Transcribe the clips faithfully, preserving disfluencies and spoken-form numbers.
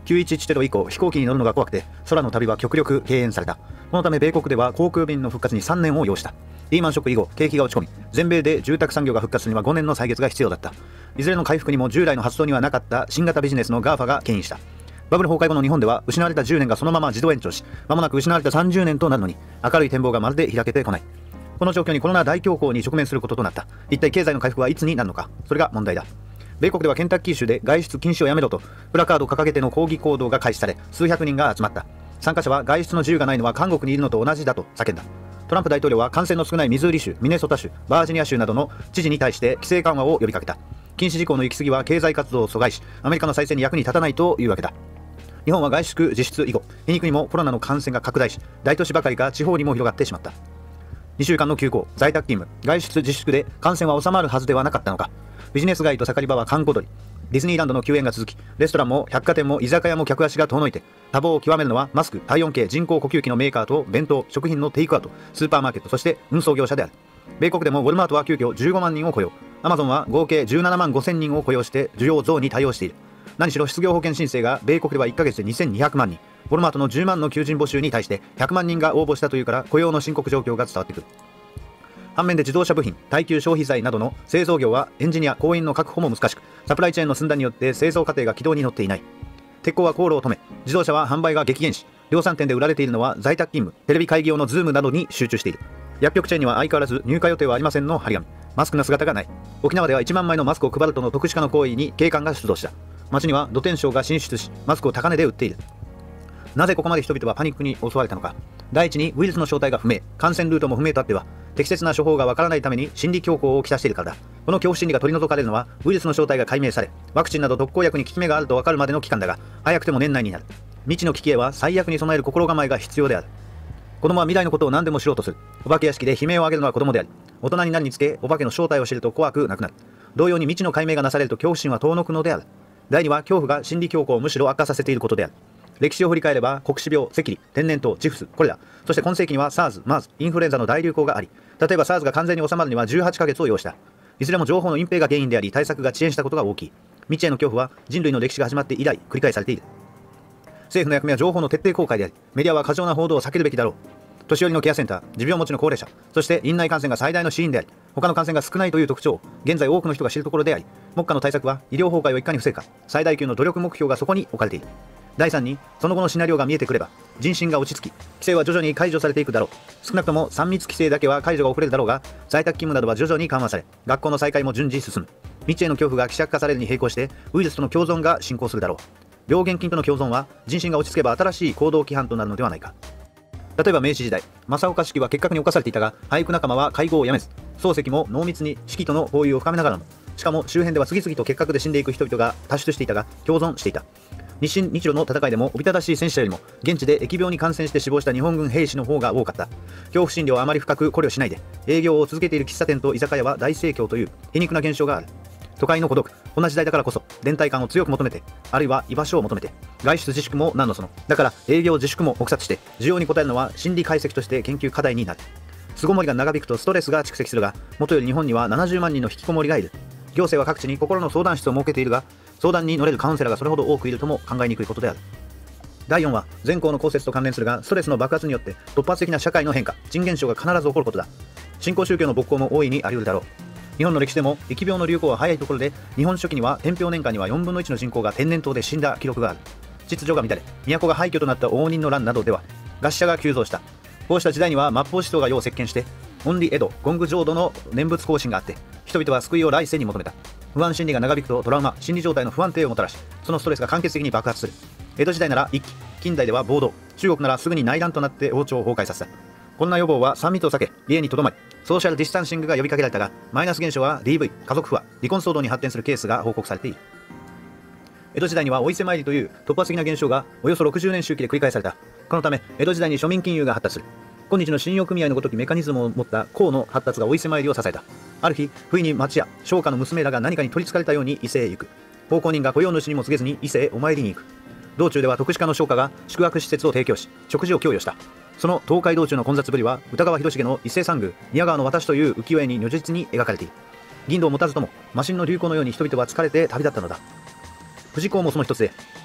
きゅういちいちテロ以降、飛行機に乗るのが怖くて空の旅は極力敬遠された。このため米国では航空便の復活にさんねんを要した。リーマンショック以後、景気が落ち込み、全米で住宅産業が復活するにはごねんの歳月が必要だった。いずれの回復にも従来の発想にはなかった新型ビジネスの ガーファ が牽引した。バブル崩壊後の日本では失われたじゅうねんがそのまま自動延長し、間もなく失われたさんじゅうねんとなるのに明るい展望がまるで開けてこない。この状況にコロナ大恐慌に直面することとなった。一体経済の回復はいつになるのか、それが問題だ。米国ではケンタッキー州で外出禁止をやめろとプラカードを掲げての抗議行動が開始され、数百人が集まった。参加者は外出の自由がないのは韓国にいるのと同じだと叫んだ。トランプ大統領は感染の少ないミズーリ州、ミネソタ州、バージニア州などの知事に対して規制緩和を呼びかけた。禁止事項の行き過ぎは経済活動を阻害し、アメリカの再生に役に立たないというわけだ。日本は外出自粛以後、皮肉にもコロナの感染が拡大し、大都市ばかりか地方にも広がってしまった。にしゅうかんの休校、在宅勤務、外出自粛で感染は収まるはずではなかったのか。ビジネス街と盛り場は観光鳥、ディズニーランドの休園が続き、レストランも百貨店も居酒屋も客足が遠のいて、多忙を極めるのはマスク、体温計、人工呼吸器のメーカーと弁当、食品のテイクアウト、スーパーマーケット、そして運送業者である。米国でもウォルマートは急遽じゅうごまんにんを雇用、アマゾンは合計じゅうななまんごせんにんを雇用して需要増に対応している。何しろ失業保険申請が米国ではいっかげつでにせんにひゃくまんにん、ウォルマートのじゅうまんの求人募集に対してひゃくまんにんが応募したというから雇用の深刻状況が伝わってくる。反面で自動車部品、耐久消費財などの製造業はエンジニア、工員の確保も難しく、サプライチェーンの寸断によって製造過程が軌道に乗っていない。鉄鋼は航路を止め、自動車は販売が激減し、量産店で売られているのは在宅勤務、テレビ会議用のズームなどに集中している。薬局チェーンには相変わらず入荷予定はありませんの張り紙、マスクの姿がない。沖縄ではいちまんまいのマスクを配るとの特殊化の行為に警官が出動した。街には土天商が進出し、マスクを高値で売っている。なぜここまで人々はパニックに襲われたのか。第一にウイルスの正体が不明、感染ルートも不明とあっては適切な処方がわからないために心理恐慌をきたしているからだ。この恐怖心理が取り除かれるのはウイルスの正体が解明され、ワクチンなど特効薬に効き目があるとわかるまでの期間だが、早くても年内になる。未知の危機へは最悪に備える心構えが必要である。子供は未来のことを何でも知ろうとする。お化け屋敷で悲鳴を上げるのは子供であり、大人になるにつけお化けの正体を知ると怖くなくなる。同様に未知の解明がなされると恐怖心は遠のくのである。第二は恐怖が心理恐慌をむしろ悪化させていることである。歴史を振り返れば黒死病、赤痢、天然痘、チフス、コレラ、そして今世紀には SARS、マーズ、インフルエンザの大流行があり、例えば SARS が完全に収まるにはじゅうはちかげつを要した。いずれも情報の隠蔽が原因であり、対策が遅延したことが大きい。未知への恐怖は人類の歴史が始まって以来繰り返されている。政府の役目は情報の徹底公開であり、メディアは過剰な報道を避けるべきだろう。年寄りのケアセンター、持病持ちの高齢者、そして院内感染が最大の死因であり、他の感染が少ないという特徴を現在多くの人が知るところであり、目下の対策は医療崩壊をいかに防ぐか、最大級の努力目標がそこに置かれている。だいさんに、その後のシナリオが見えてくれば、人心が落ち着き、規制は徐々に解除されていくだろう。少なくともさん密規制だけは解除が遅れるだろうが、在宅勤務などは徐々に緩和され、学校の再開も順次進む。未知への恐怖が希釈化されるに並行して、ウイルスとの共存が進行するだろう。病原菌との共存は、人心が落ち着けば新しい行動規範となるのではないか。例えば明治時代、正岡子規は結核に侵されていたが、俳句仲間は会合をやめず、漱石も濃密に子規との交友を深めながらも、しかも周辺では次々と結核で死んでいく人々が多出していたが、共存していた。日清日露の戦いでもおびただしい戦死者よりも現地で疫病に感染して死亡した日本軍兵士の方が多かった。恐怖心理をあまり深く考慮しないで営業を続けている喫茶店と居酒屋は大盛況という皮肉な現象がある。都会の孤独、こんな時代だからこそ連帯感を強く求めて、あるいは居場所を求めて、外出自粛も何のその。だから営業自粛も黙殺して需要に応えるのは心理解析として研究課題になる。巣ごもりが長引くとストレスが蓄積するが、元より日本にはななじゅうまんにんの引きこもりがいる。行政は各地に心の相談室を設けているが、相談に乗れるカウンセラーがそれほど多くいるとも考えにくいことである。だいよんは全校の公設と関連するが、ストレスの爆発によって突発的な社会の変化、人現象が必ず起こることだ。新興宗教の勃興も大いにあり得るだろう。日本の歴史でも疫病の流行は早いところで、日本初期には天平年間にはよんぶんのいちの人口が天然痘で死んだ記録がある。秩序が乱れ、都が廃墟となった応仁の乱などでは餓死者が急増した。こうした時代には末法思想が世を席巻して、オンリー江戸、ゴング浄土の念仏行進があって、人々は救いを来世に求めた。不安心理が長引くとトラウマ、心理状態の不安定をもたらし、そのストレスが間欠的に爆発する。江戸時代なら一揆、近代では暴動、中国ならすぐに内乱となって王朝を崩壊させた。こんな予防はさん密を避け、家にとどまり、ソーシャルディスタンシングが呼びかけられたが、マイナス現象は ディーブイ、家族不和、離婚騒動に発展するケースが報告されている。江戸時代にはお伊勢参りという突発的な現象がおよそろくじゅうねん周期で繰り返された。このため、江戸時代に庶民金融が発達する。今日の信用組合のごときメカニズムを持った公の発達がお伊勢参りを支えた。ある日、不意に町や商家の娘らが何かに取りつかれたように伊勢へ行く。奉公人が雇用主にも告げずに伊勢へお参りに行く。道中では特殊化の商家が宿泊施設を提供し、食事を供与した。その東海道中の混雑ぶりは、歌川広重の伊勢参宮、宮川の私という浮世絵に如実に描かれている。銀道を持たずとも、マシンの流行のように人々は疲れて旅立ったのだ。富士港もその一つで、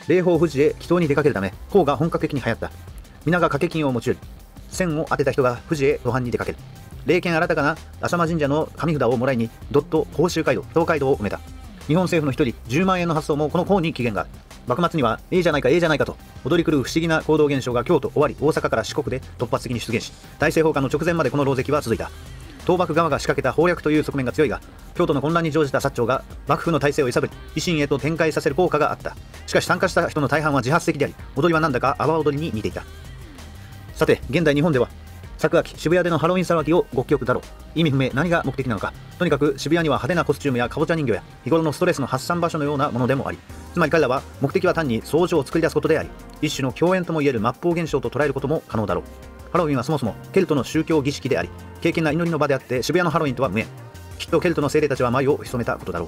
霊峰富士へ祈祷に出かけるため講が本格的に流行った。皆が掛け金を持ち寄り、線を当てた人が富士へ途半に出かける。霊剣新たかな浅間神社の神札をもらいにドット甲州街道東海道を埋めた。日本政府の一人じゅうまんえんの発想もこの項に起源がある。幕末にはええじゃないかええじゃないかと踊り狂う不思議な行動現象が京都、尾張、大阪から四国で突発的に出現し、大政奉還の直前までこの狼藉は続いた。倒幕側が仕掛けた謀略という側面が強いが、京都の混乱に乗じた薩長が幕府の体制を揺さぶり維新へと展開させる効果があった。しかし参加した人の大半は自発的であり、踊りはなんだか阿波踊りに似ていた。さて現代日本では昨秋渋谷でのハロウィン騒ぎを極曲だろう。意味不明、何が目的なのか。とにかく渋谷には派手なコスチュームやかぼちゃ人形や日頃のストレスの発散場所のようなものでもあり、つまり彼らは目的は単に相乗を作り出すことであり、一種の狂言ともいえる末法現象と捉えることも可能だろう。ハロウィンはそもそもケルトの宗教儀式であり、敬虔な祈りの場であって渋谷のハロウィンとは無縁。きっとケルトの精霊たちは眉を潜めたことだろう。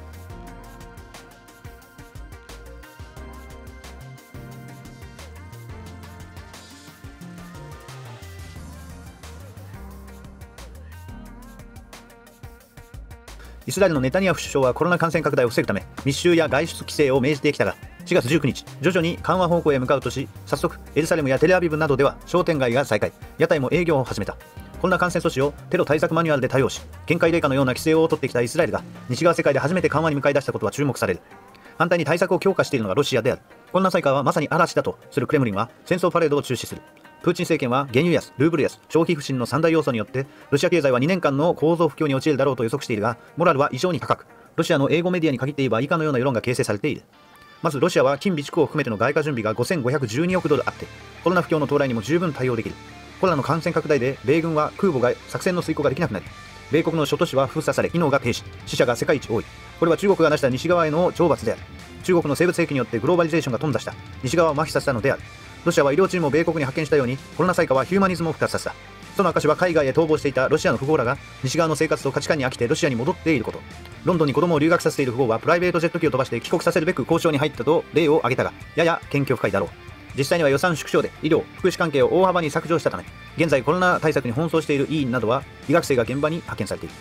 イスラエルのネタニヤフ首相はコロナ感染拡大を防ぐため密集や外出規制を命じてきたが、しがつじゅうくにち徐々に緩和方向へ向かうとし、早速エルサレムやテレアビブなどでは商店街が再開、屋台も営業を始めた。こんな感染措置をテロ対策マニュアルで対応し、限界霊下のような規制を取ってきたイスラエルが西側世界で初めて緩和に向かい出したことは注目される。反対に対策を強化しているのがロシアである。こんな災禍はまさに嵐だとするクレムリンは戦争パレードを中止する。プーチン政権は原油安、ルーブル安、消費不振の三大要素によってロシア経済はにねんかんの構造不況に陥るだろうと予測しているが、モラルは異常に高く、ロシアの英語メディアに限って言えば以下のような世論が形成されている。まずロシアは金備蓄を含めての外貨準備がごせんごひゃくじゅうにおくドルあって、コロナ不況の到来にも十分対応できる。コロナの感染拡大で米軍は空母が作戦の遂行ができなくなり、米国の諸都市は封鎖され機能が停止、死者が世界一多い。これは中国が出した西側への懲罰である。中国の生物兵器によってグローバリゼーションが頓挫した西側を麻痺させたのである。ロシアは医療チームを米国に派遣したようにコロナ災禍はヒューマニズムを復活させた。その証は海外へ逃亡していたロシアの富豪らが西側の生活と価値観に飽きてロシアに戻っていること。ロンドンに子供を留学させている富豪はプライベートジェット機を飛ばして帰国させるべく交渉に入ったと例を挙げたが、やや謙虚深いだろう。実際には予算縮小で医療・福祉関係を大幅に削除したため、現在コロナ対策に奔走している医院などは医学生が現場に派遣されている。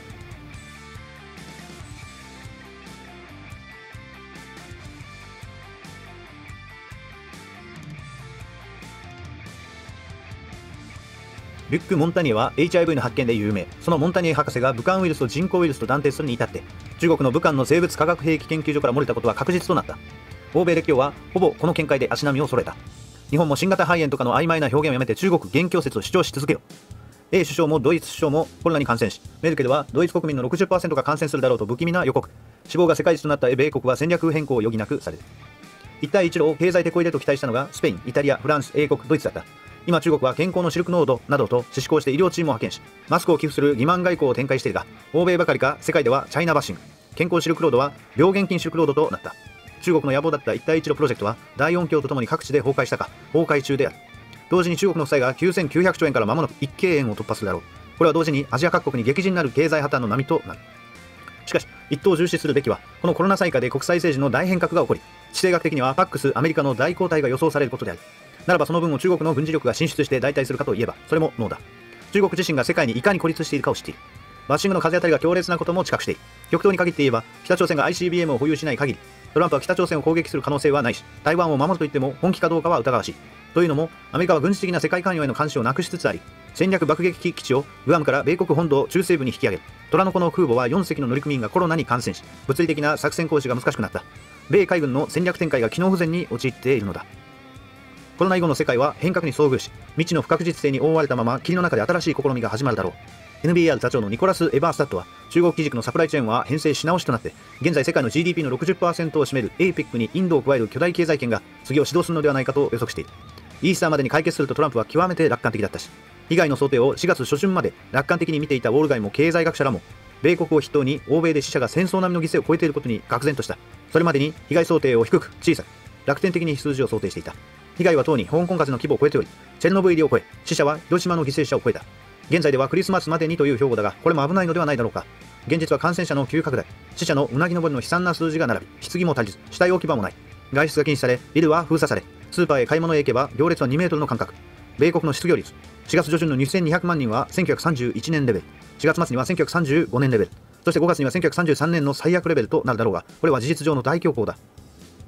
リュック・モンタニエは エイチアイブイ の発見で有名。そのモンタニエ博士が武漢ウイルスと人工ウイルスと断定するに至って、中国の武漢の生物化学兵器研究所から漏れたことは確実となった。欧米列強はほぼこの見解で足並みを揃えた。日本も新型肺炎とかの曖昧な表現をやめて中国元凶説を主張し続けよ。A 首相もドイツ首相もコロナに感染し、メルケルはドイツ国民の ろくじゅっパーセント が感染するだろうと不気味な予告。死亡が世界一となった米国は戦略変更を余儀なくされる。一帯一路を経済テこ入れと期待したのがスペイン、イタリア、フランス、英国、ドイツだった。今中国は健康のシルクノードなどと施行して医療チームを派遣し、マスクを寄付する欺瞞外交を展開しているが、欧米ばかりか世界ではチャイナバッシング、健康シルクロードは病原菌シルクロードとなった。中国の野望だった一帯一路プロジェクトは大音響とともに各地で崩壊したか崩壊中である。同時に中国の負債がきゅうせんきゅうひゃくちょうえんから間もなくいっけいえんを突破するだろう。これは同時にアジア各国に激甚なる経済破綻の波となる。しかし一等重視するべきは、このコロナ災禍で国際政治の大変革が起こり、地政学的にはパックスアメリカの大交代が予想されることである。ならばその分を中国の軍事力が進出して代替するかといえばそれもノーだ。中国自身が世界にいかに孤立しているかを知っている。バッシングの風当たりが強烈なことも知覚している。極東に限って言えば北朝鮮が アイシービーエム を保有しない限り、トランプは北朝鮮を攻撃する可能性はないし、台湾を守るといっても本気かどうかは疑わしい。というのもアメリカは軍事的な世界関与への監視をなくしつつあり、戦略爆撃機基地をグアムから米国本土中西部に引き上げる。虎の子の空母はよんせきの乗組員がコロナに感染し、物理的な作戦行使が難しくなった。米海軍の戦略展開が機能不全に陥っているのだ。コロナ以後の世界は変革に遭遇し、未知の不確実性に覆われたまま霧の中で新しい試みが始まるだろう。エヌビーアール 座長のニコラス・エバースタットは、中国基軸のサプライチェーンは編成し直しとなって、現在世界の ジーディーピー の ろくじゅっパーセント を占める エーペック にインドを加える巨大経済圏が次を指導するのではないかと予測している。イースターまでに解決するとトランプは極めて楽観的だったし、被害の想定をしがつ初旬まで楽観的に見ていたウォール街も経済学者らも、米国を筆頭に欧米で死者が戦争並みの犠牲を超えていることに愕然とした。それまでに被害想定を低く小さく楽天的に数字を想定していた。被害はとうに香港風の規模を超えており、チェルノブイリを超え、死者は広島の犠牲者を超えた。現在ではクリスマスまでにという標語だが、これも危ないのではないだろうか。現実は感染者の急拡大、死者のうなぎ登りの悲惨な数字が並び、棺も足りず、死体置き場もない。外出が禁止され、ビルは封鎖され、スーパーへ買い物へ行けば行列はにメートルの間隔。米国の失業率、しがつ上旬のにせんにひゃくまんにんはせんきゅうひゃくさんじゅういちねんレベル、しがつ末にはせんきゅうひゃくさんじゅうごねんレベル、そしてごがつにはせんきゅうひゃくさんじゅうさんねんの最悪レベルとなるだろうが、これは事実上の大恐慌だ。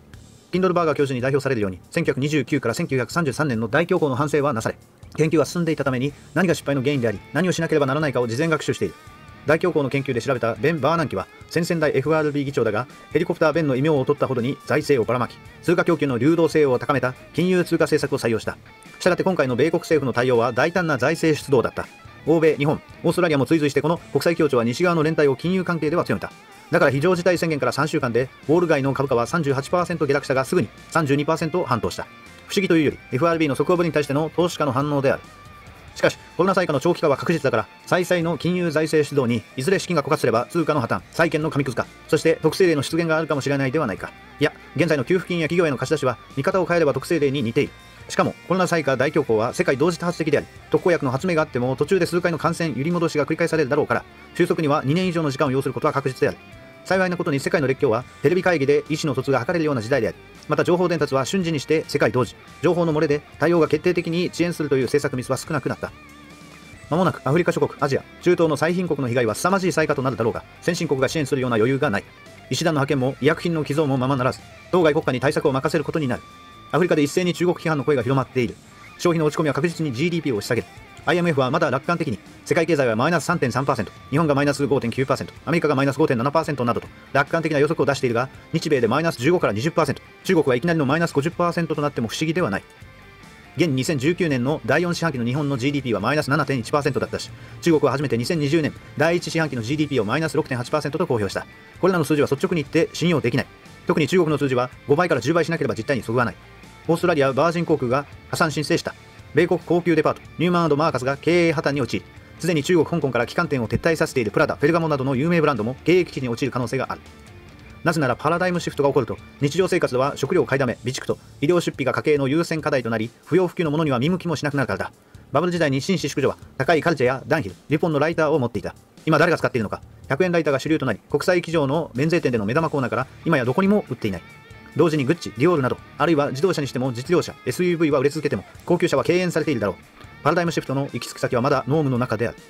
キンドルバーガー教授に代表されるように、せんきゅうひゃくにじゅうきゅうからせんきゅうひゃくさんじゅうさんねんの大恐慌の反省はなされ、研究が進んでいたために何が失敗の原因であり、何をしなければならないかを事前学習している。大恐慌の研究で調べたベン・バーナンキは先々代 エフアールビー 議長だが、ヘリコプターベンの異名を取ったほどに財政をばらまき、通貨供給の流動性を高めた金融通貨政策を採用した。したがって今回の米国政府の対応は大胆な財政出動だった。欧米、日本、オーストラリアも追随してこの国際協調は西側の連帯を金融関係では強めた。だから非常事態宣言からさんしゅうかんでウォール街の株価は さんじゅうはちパーセント 下落したがすぐに さんじゅうにパーセント 反騰した。不思議というより エフアールビー の速報ぶりに対しての投資家の反応である。しかしコロナ災禍の長期化は確実だから、再々の金融財政出動にいずれ資金が枯渇すれば通貨の破綻、債券の紙くず化、そして特性例の出現があるかもしれないではないか。いや、現在の給付金や企業への貸し出しは見方を変えれば特性例に似ている。しかもコロナ災禍大恐慌は世界同時多発的であり、特効薬の発明があっても途中で数回の感染揺り戻しが繰り返されるだろうから、収束にはにねん以上の時間を要することは確実である。幸いなことに世界の列強はテレビ会議で意思の疎通が図れるような時代であり、また情報伝達は瞬時にして世界同時、情報の漏れで対応が決定的に遅延するという政策ミスは少なくなった。まもなくアフリカ諸国、アジア、中東の最貧国の被害は凄まじい災禍となるだろうが、先進国が支援するような余裕がない。医師団の派遣も医薬品の寄贈もままならず、当該国家に対策を任せることになる。アフリカで一斉に中国批判の声が広まっている。消費の落ち込みは確実に ジーディーピー を押し下げる。アイエムエフ はまだ楽観的に、世界経済はマイナス さんてんさんパーセント、日本がマイナス ごてんきゅうパーセント、アメリカがマイナス ごてんななパーセント などと楽観的な予測を出しているが、日米でマイナスじゅうごから にじゅっパーセント、中国はいきなりのマイナス ごじゅっパーセント となっても不思議ではない。現にせんじゅうきゅうねんのだいよん四半期の日本の ジーディーピー はマイナス ななてんいちパーセント だったし、中国は初めてにせんにじゅうねんだいいち四半期の ジーディーピー をマイナス ろくてんはちパーセント と公表した。これらの数字は率直に言って信用できない。特に中国の数字はごばいからじゅうばいしなければ実態にそぐわない。オーストラリアバージン航空が破産申請した。米国高級デパートニューマン&マーカスが経営破綻に陥り、すでに中国香港から旗艦店を撤退させているプラダ、フェルガモなどの有名ブランドも経営危機に陥る可能性がある。なぜならパラダイムシフトが起こると、日常生活では食料買いだめ、備蓄と医療出費が家計の優先課題となり、不要不急のものには見向きもしなくなるからだ。バブル時代に紳士淑女は高いカルチェやダンヒル、リポンのライターを持っていた。今誰が使っているのか。ひゃくえんライターが主流となり、国際機場の免税店での目玉コーナーから今やどこにも売っていない。同時にグッチ、ディオールなど、あるいは自動車にしても実用車、エスユーブイ は売れ続けても高級車は敬遠されているだろう。パラダイムシフトの行き着く先はまだノームの中である。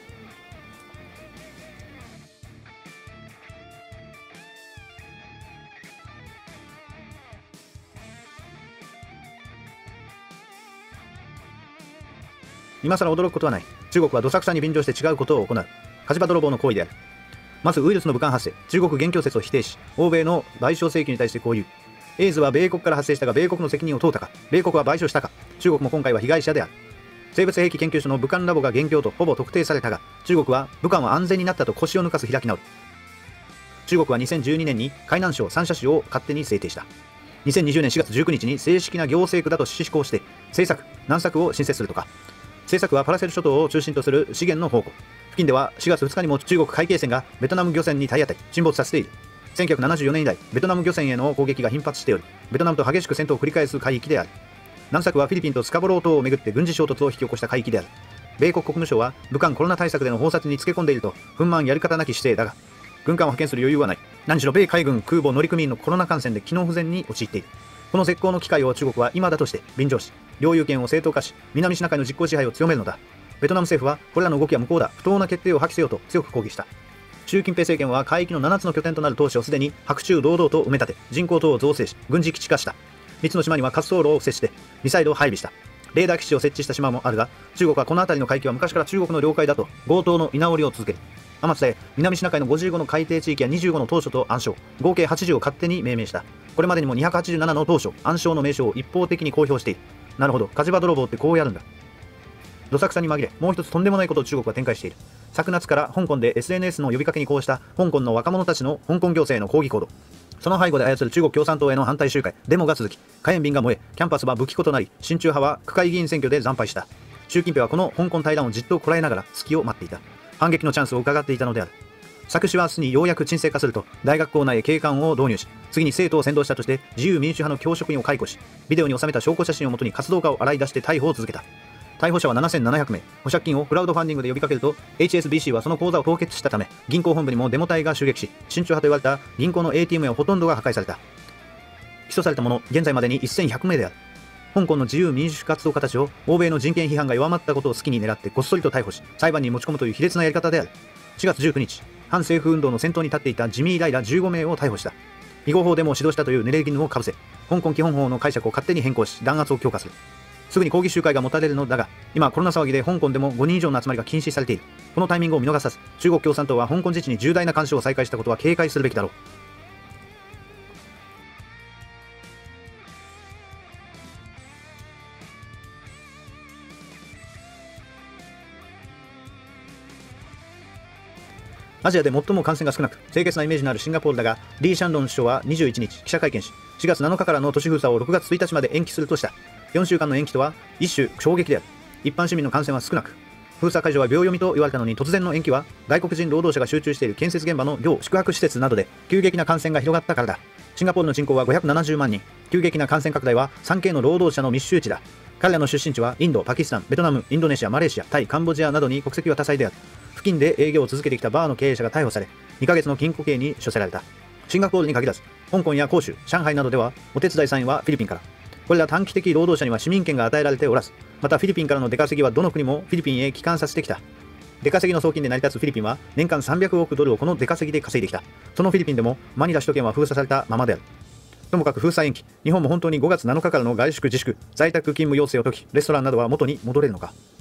今更驚くことはない。中国はどさくさに便乗して違うことを行う。火事場泥棒の行為である。まずウイルスの武漢発生、中国元凶説を否定し、欧米の賠償請求に対してこう言う。エイズは米国から発生したが米国の責任を問うたか、米国は賠償したか、中国も今回は被害者である。生物兵器研究所の武漢ラボが元凶とほぼ特定されたが、中国は武漢は安全になったと腰を抜かす開き直り。中国はにせんじゅうにねんに海南省三社州を勝手に制定した。にせんにじゅうねんしがつじゅうくにちに正式な行政区だと施行して、政策、難策を申請するとか。政策はパラセル諸島を中心とする資源の宝庫。付近ではしがつふつかにも中国海警船がベトナム漁船に体当たり、沈没させている。せんきゅうひゃくななじゅうよねん以来、ベトナム漁船への攻撃が頻発しており、ベトナムと激しく戦闘を繰り返す海域である。難策はフィリピンとスカボロー島をめぐって軍事衝突を引き起こした海域である。米国国務省は武漢コロナ対策での方策につけ込んでいると、憤懣やり方なき姿勢だが、軍艦を派遣する余裕はない。何しろ米海軍空母乗組員のコロナ感染で機能不全に陥っている。この絶好の機会を中国は今だとして便乗し、領有権を正当化し、南シナ海の実効支配を強めるのだ。ベトナム政府はこれらの動きは無効だ、不当な決定を破棄せよと強く抗議した。習近平政権は海域のななつの拠点となる都市をすでに白昼堂々と埋め立て、人口等を造成し、軍事基地化した。みっつの島には滑走路を設して、ミサイルを配備した。レーダー基地を設置した島もあるが、中国はこの辺りの海域は昔から中国の領海だと強盗の居直りを続ける。あまつで南シナ海のごじゅうごの海底地域やにじゅうごの島嶼と暗礁、合計はちじゅうを勝手に命名した。これまでにもにひゃくはちじゅうななの島嶼、暗礁の名称を一方的に公表している。なるほど、火事場泥棒ってこうやるんだ。どさくさに紛れ、もう一つとんでもないことを中国は展開している。昨夏から香港で エスエヌエス の呼びかけにこうした香港の若者たちの香港行政への抗議行動。その背後で操る中国共産党への反対集会、デモが続き、火炎瓶が燃え、キャンパスは武器庫となり、親中派は区会議員選挙で惨敗した。習近平はこの香港対談をじっとこらえながら隙を待っていた。反撃のチャンスを伺っていたのである。作詞は明日にようやく沈静化すると、大学校内へ警官を導入し、次に生徒を扇動したとして自由民主派の教職員を解雇し、ビデオに収めた証拠写真をもとに活動家を洗い出して逮捕を続けた。逮捕者はななせんななひゃくめい、保釈金をクラウドファンディングで呼びかけると エイチエスビーシー はその口座を凍結したため、銀行本部にもデモ隊が襲撃し、親中派と言われた銀行の エーティーエム やほとんどが破壊された。起訴された者、現在までにせんひゃくめいである。香港の自由民主活動家たちを欧米の人権批判が弱まったことを好きに狙ってこっそりと逮捕し、裁判に持ち込むという卑劣なやり方である。しがつじゅうくにち、反政府運動の先頭に立っていたジミー・ライらじゅうごめいを逮捕した。非合法デモを指導したという濡れ衣をかぶせ、 香港基本法の解釈を勝手に変更し弾圧を強化する。すぐに抗議集会が持たれるのだが、今コロナ騒ぎで香港でもごにん以上の集まりが禁止されている。このタイミングを見逃さず、中国共産党は香港自治に重大な干渉を再開したことは警戒するべきだろう。アジアで最も感染が少なく清潔なイメージのあるシンガポールだが、リー・シャンロン首相はにじゅういちにち記者会見し、しがつなのかからの都市封鎖をろくがつついたちまで延期するとした。よんしゅうかんの延期とは一種衝撃である。一般市民の感染は少なく、封鎖解除は秒読みと言われたのに、突然の延期は外国人労働者が集中している建設現場の寮、宿泊施設などで急激な感染が広がったからだ。シンガポールの人口はごひゃくななじゅうまんにん、急激な感染拡大は スリーケー の労働者の密集地だ。彼らの出身地はインド、パキスタン、ベトナム、インドネシア、マレーシア、タイ、カンボジアなどに国籍は多彩である。付近で営業を続けてきたバーの経営者が逮捕され、にかげつの禁錮刑に処せられた。シンガポールに限らず、香港や広州、上海などではお手伝い社員はフィリピンから。これら短期的労働者には市民権が与えられておらず、またフィリピンからの出稼ぎはどの国もフィリピンへ帰還させてきた。出稼ぎの送金で成り立つフィリピンは年間さんびゃくおくドルをこの出稼ぎで稼いできた。そのフィリピンでもマニラ首都圏は封鎖されたままである。ともかく封鎖延期、日本も本当にごがつなのかからの外出自粛、在宅勤務要請を解き、レストランなどは元に戻れるのか。